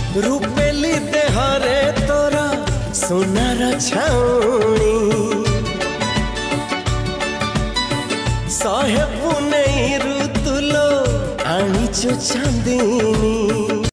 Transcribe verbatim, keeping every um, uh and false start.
रूपेली देहरे तोरा सोनार छाउणी सहे पुनई ऋतुलो आनीचो चांदनी